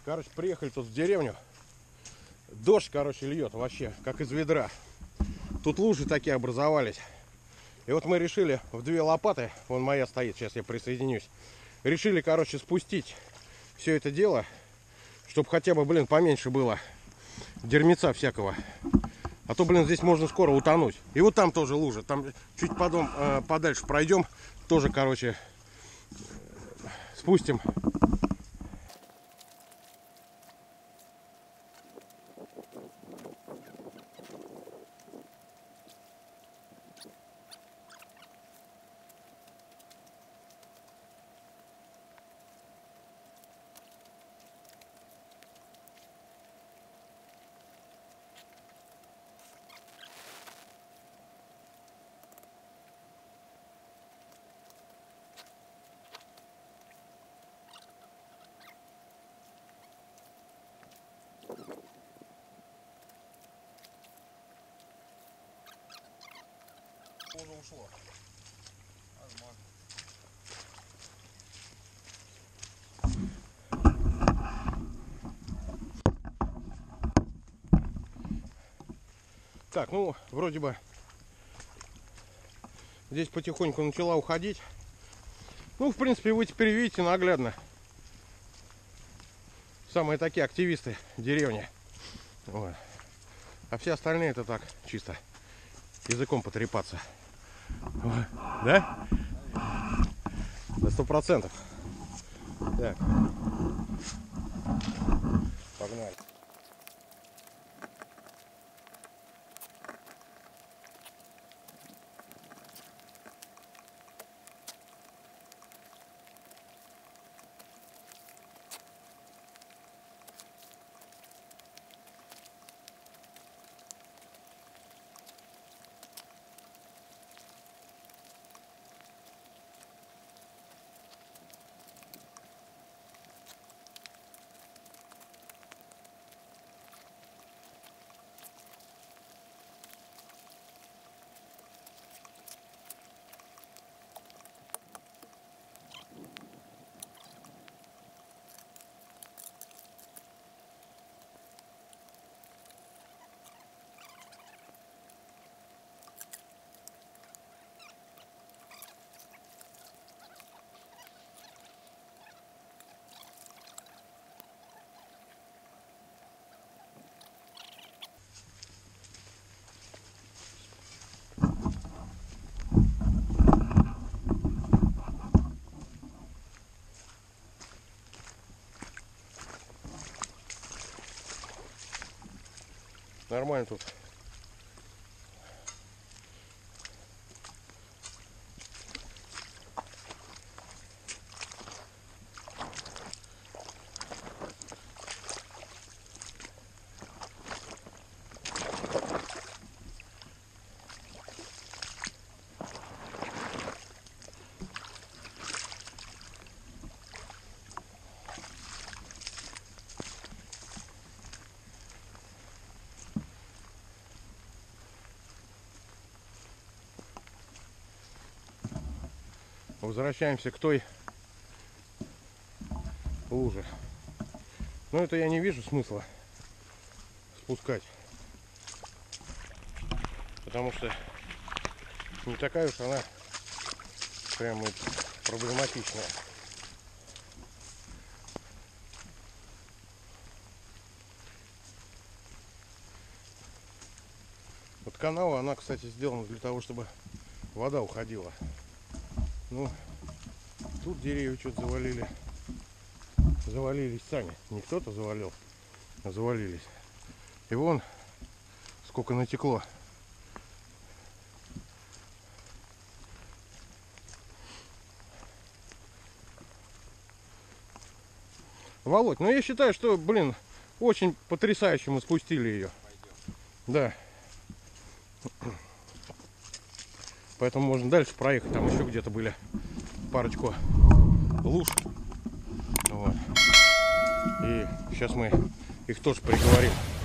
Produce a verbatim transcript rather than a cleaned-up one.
Короче, приехали тут в деревню. Дождь, короче, льет вообще, как из ведра. Тут лужи такие образовались. И вот мы решили в две лопаты, вон моя стоит, сейчас я присоединюсь. Решили, короче, спустить все это дело, чтобы хотя бы, блин, поменьше было дерьмеца всякого. А то, блин, здесь можно скоро утонуть. И вот там тоже лужа. Там чуть потом э, подальше пройдем. Тоже, короче, спустим. Уже ушло. Так, ну, вроде бы здесь потихоньку начала уходить. Ну, в принципе, вы теперь видите наглядно. Самые такие активисты деревни. Вот. А все остальные это так, чисто языком потрепаться. Вот. Да? На сто процентов. Так. Погнали. Нормально тут. Возвращаемся к той луже. Но это я не вижу смысла спускать, потому что не такая уж она прям проблематичная. Вот канава, она, кстати, сделана для того, чтобы вода уходила. Ну, тут деревья что-то завалили. Завалились сами. Не кто-то завалил, а завалились. И вон сколько натекло. Володь, ну я считаю, что, блин, очень потрясающе мы спустили ее. Да. Поэтому можно дальше проехать. Там еще где-то были парочку луж. Вот. И сейчас мы их тоже приговорим.